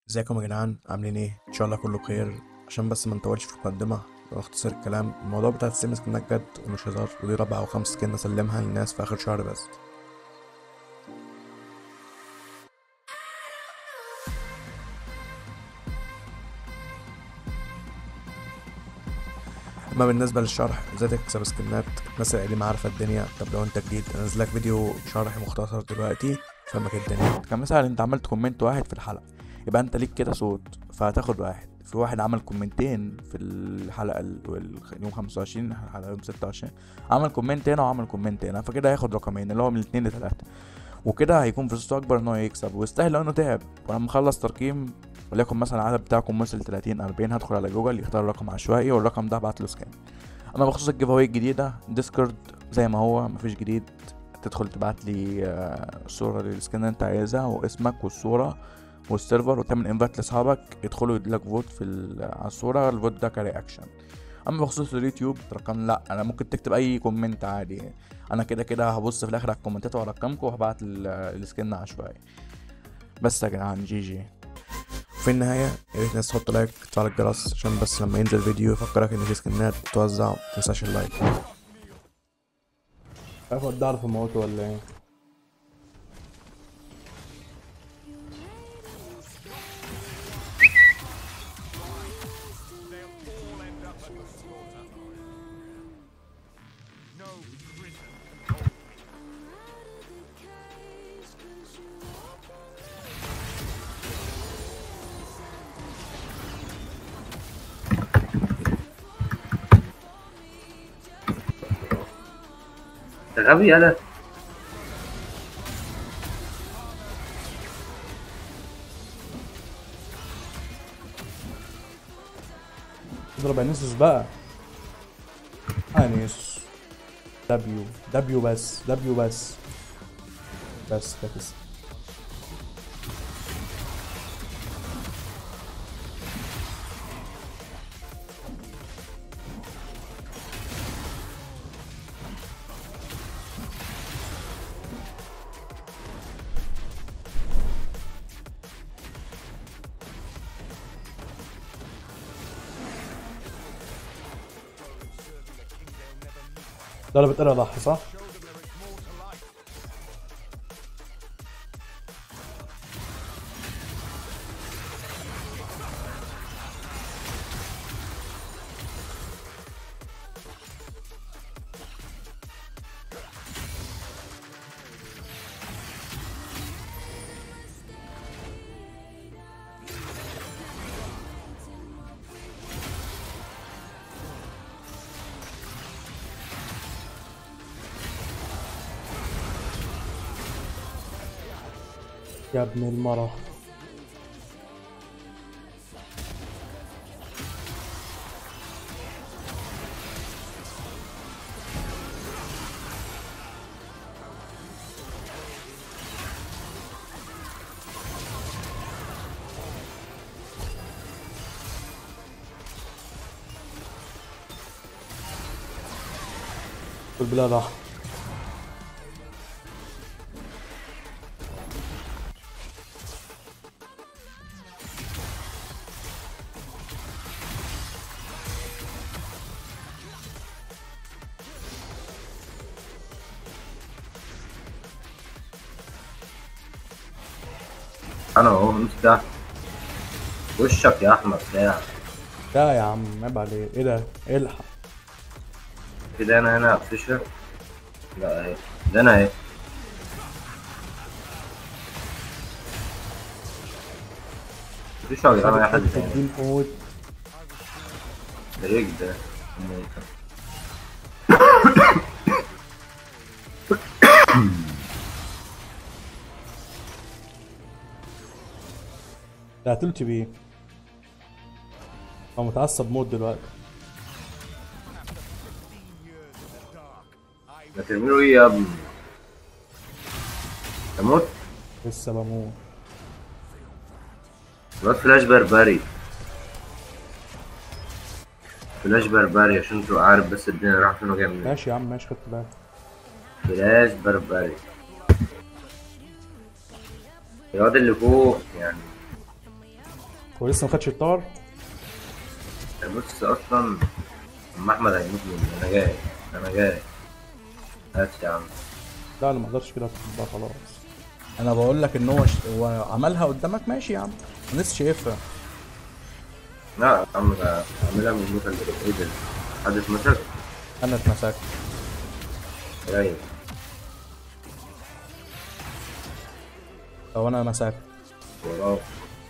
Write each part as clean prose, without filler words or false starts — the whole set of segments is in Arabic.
ازيكم يا جدعان، عاملين ايه؟ ان شاء الله كله بخير. عشان بس ما نطولش في المقدمه واختصر الكلام، الموضوع بتاع السيم سكنات جد ومش هزار، ودي رابع او خامس سكن اسلمها للناس في اخر شهر بس. اما بالنسبه للشرح ازاي تكسب سكنات، الناس القديمه عارفه الدنيا. طب لو انت جديد انزل لك فيديو شرح مختصر دلوقتي فهمك الدنيا. كمثال انت عملت كومنت واحد في الحلقه، يبقى انت ليك كده صوت، فهتاخد واحد. في واحد عمل كومنتين في الحلقه يوم 25، الحلقه يوم 26، عمل كومنت هنا وعمل كومنت هنا، فكده هياخد رقمين اللي هو من اتنين لتلاته، وكده هيكون فرصته اكبر ان هو يكسب ويستاهل لو انه تعب. ولما اخلص ترقيم، وليكن مثلا العدد بتاعكم وصل 30 40، هدخل على جوجل يختار رقم عشوائي والرقم ده هبعت له سكان. اما بخصوص الجيف اواي الجديده، ديسكورد زي ما هو مفيش جديد. تدخل تبعت لي صوره للسكان اللي انت عايزها واسمك والصوره والسيرفر، وتعمل انفايت لاصحابك يدخلوا يديلك فوت على الصوره، الفوت ده كرياكشن. اما بخصوص اليوتيوب رقم، لا انا ممكن تكتب اي كومنت عادي، انا كده كده هبص في الاخر على الكومنتات وارقمكم وهبعت السكن عشوائي. بس يا جدعان، جي جي. في النهاية يا ريت الناس تحط لايك وتفعل الجرس عشان بس لما ينزل فيديو يفكرك ان في سكنات بتوزع، متنساش اللايك. هاخد ضعف موته ولا ايه؟ انت غبي يالا. اضرب انيسوس بقى. انيس. دبليو دبليو بس دبليو بس. بس فاكس. ضربت انا ضحي صح؟ يا ابن المرة. قل بالله ضحي. انا اهو مفتاح وشك يا احمد بتاع لا يا عم عيب عليك، ايه ده؟ الحق. كده. انا هنا فيشر. لا اهي، ده انا اهي. مفيش يا جدعان خد اي حد حتة تاني. دين موت. ده ريج ده. ده هتلتي بيه. هو متعصب موت دلوقتي. ما تعملوا ايه يا ابني؟ تموت. لسه بموت. الواد فلاش بربري. فلاش بربري عشان تبقى عارف بس الدنيا رايحة فين وجاية منين. ماشي يا عم ماشي، خدت بالك. فلاش بربري. الواد اللي فوق يعني هو لسه ما خدش الطار. بص اصلا ام احمد هيموت مني. انا جاي، انا جاي. هات يا عم. لا انا ما اقدرش كده بقى خلاص. انا بقول لك ان هو عملها قدامك، ماشي يا عم، انا لسه شايفها. لا يا عم، ده عاملها من الموتى اللي ايه ده؟ حد اتمسك؟ انا اتمسكت. رايق. او انا مسكت. وراه.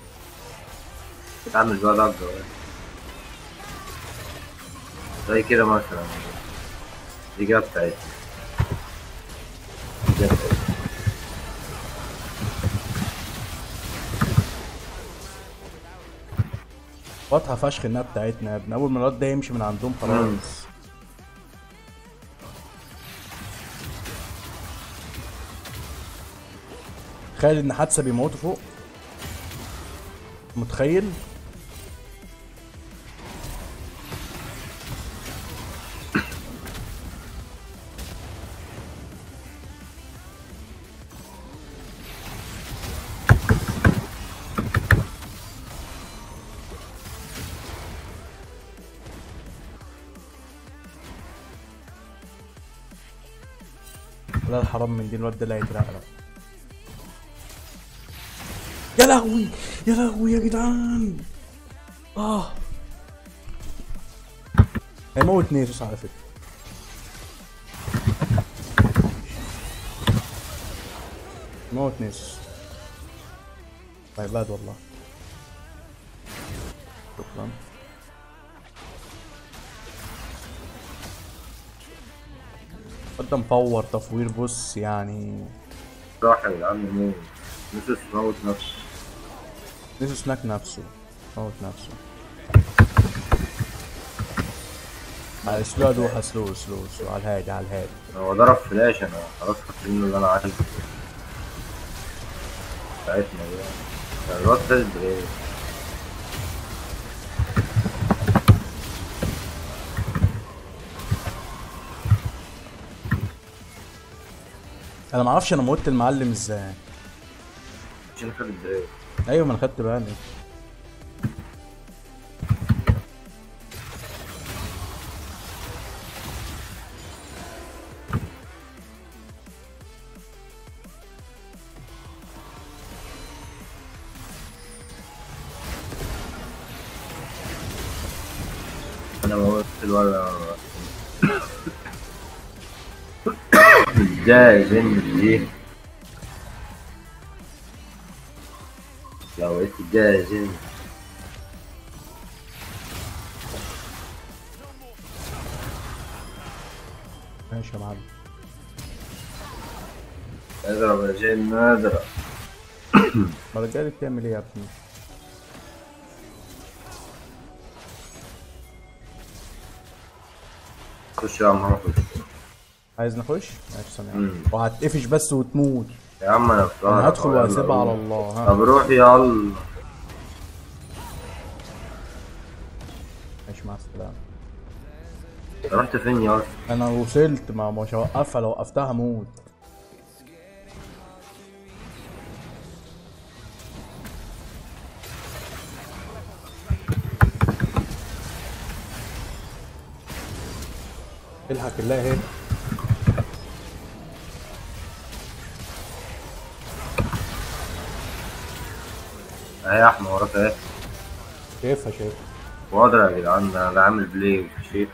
بتعمل بقى ضجة بقى. زي كده مثلا. دي جاب بتاعتي. دي جاب بتاعتي. واضحه فشخ انها بتاعتنا يا ابني، اول ما الواد ده يمشي من عندهم خلاص. تخيل ان حادثه بيموتوا فوق. متخيل؟ لا الحرام من دي، الواد ده اللي هيترقرق. يا لهوي يا لهوي يا جدعان. هيموت نيسوس على فكره. موت نيسوس. طيب باد والله. شكرا. قدم باور تفوير، بص يعني. راح يا جدعان منين؟ نسيت موت نفسه. نيسوس ناك نفسه. موت نفسه. سلو دوحة، سلو على الهادي على الهادي. هو ضرب فلاش، انا خلاص خدت منه اللي انا عايزه. بتاعتنا دي. الواد فاز بايه؟ انا معرفش انا موتت المعلم ازاي. عشان خد البريك. ايوه ما انا خدت بالي. انا موت الولد. ازاي زين دي؟ لو قلت ازاي زين. ماشي يا معلم. اضرب يا جن اضرب. ما الرجاله بتعمل ايه يا ابني؟ خش يا عم هنخش. عايز نخش؟ ماشي ثانية. وهتقفش بس وتموت. يا عم انا في انا هدخل وهسيبها على الله. ها طب روح يلا. ماشي مع السلامة. رحت فين يا اسطى؟ انا وصلت، ما مش هوقفها، لو وقفتها هموت. الحق الله هنا. اهي يا احمد وراك اهي. شايفها. واضرب يا جدعان، ده عامل بلاي شيت.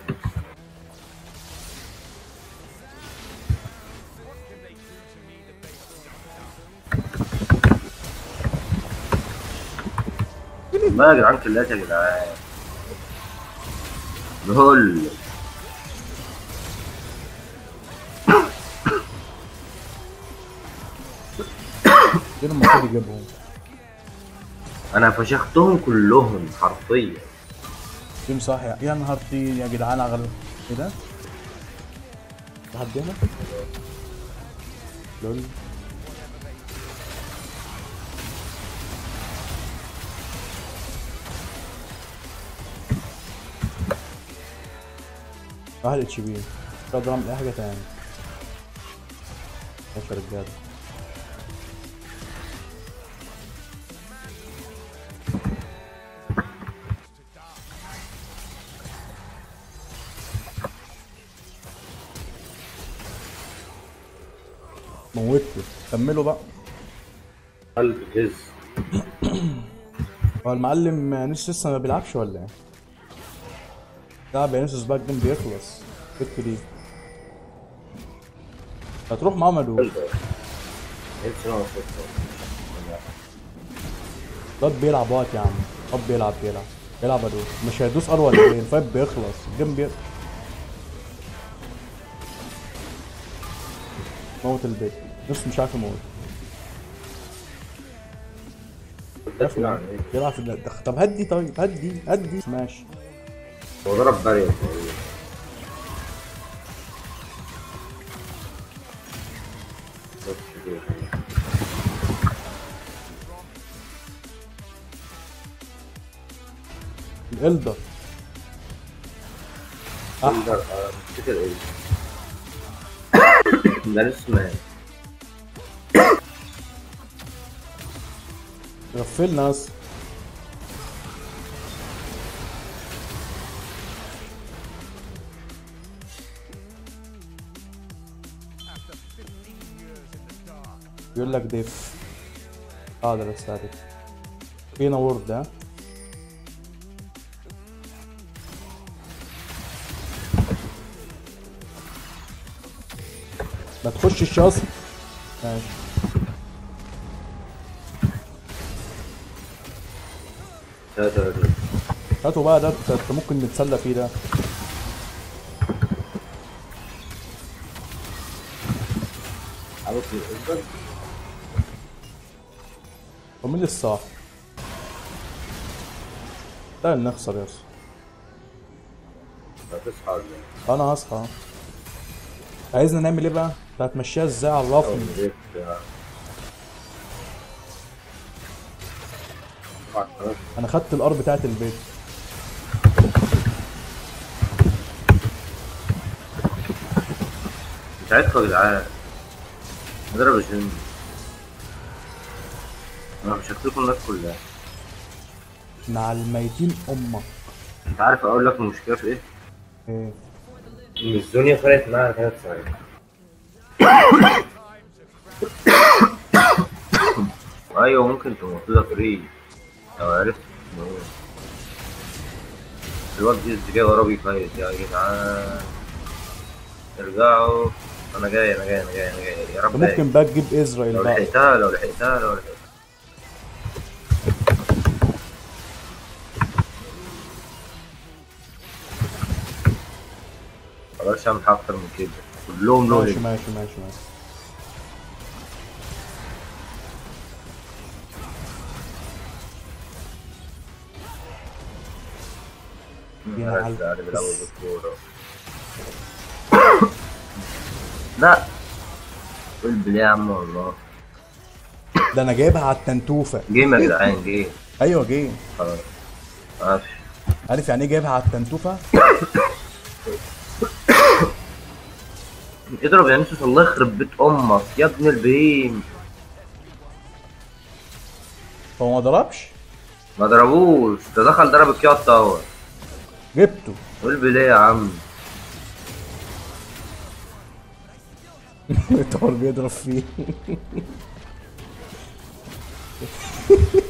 ما يا جدعان كلات يا جدعان. دول دول المفروض يجيبهم. انا فشختهم كلهم حرفيا. تيم صح يا نهار طين يا جدعان. اغلب ايه ده؟ لحد هنا؟ لول. واحد اتش بي. مش هقدر اعمل اي حاجة تاني. ماشي يا رجالة. موتته. كملوا بقى. قلب جز. هو المعلم نيسوس لسه ما بيلعبش ولا ايه؟ لعب يا نيسوس بقى الجيم بيخلص. الفكرة دي هتروح مع مدو. قلب نفسي انا وصلت. الواد بيلعب وقت يا عم. الواد بيلعب ادوس. مش هيدوس ار ولا ايه؟ الفايت بيخلص الجيم موت البيت. نص مش عارف يموت. بيلعب في طب هدي. طيب هدي ماشي. هو ضرب بارير. الالدر اقدر افتكر ايه. ده لسه ما غفلنا بس. بيقول لك ديف. اقدر استهدف. فينا وورد ها. ما تخشش يا اسطى. ماشي. هاتوا بقى ده انت ممكن نتسلى فيه ده. عارف الاسبوع ومين اللي الصح؟ لا نخسر يا اسطى. هتصحى ولا ايه؟ انا هصحى. عايزنا نعمل ايه بقى؟ انت هتمشيها ازاي؟ عرفني. انا خدت الار بتاعت البيت. مش عايزكم يا جدعان. اضرب الجيم. انا مش هكتبكم الناس كلها. مع الميتين امك. انت عارف اقول لك المشكله في ايه؟ ايه؟ ان الدنيا فرقت معاها 3 ثواني. ايوه ممكن تموت ده فري لو عرفت تموت. الواد جاي ورا بيفايت يا جدعان. ارجعوا. انا جاي يا رب. ممكن بقى تجيب اسرائيل لو بقى. لحقتها. مقدرش اعمل حاجه اكتر من كده. كلهم لولي. ماشي. لا قول بالله يا عم والله. ده انا جايبها على التنتوفه. جيم يا جدعان جيم. ايوه جيم. خلاص ماشي. عارف يعني ايه جايبها على التنتوفه؟ اضرب يا نسوس الله يخرب بيت امك يا ابن البهيم. هو ما ضربش؟ ما ضربوش. ده دخل ضرب الكيا التاور. جبته. قول بالله يا عم. التاور بيضرب فيه.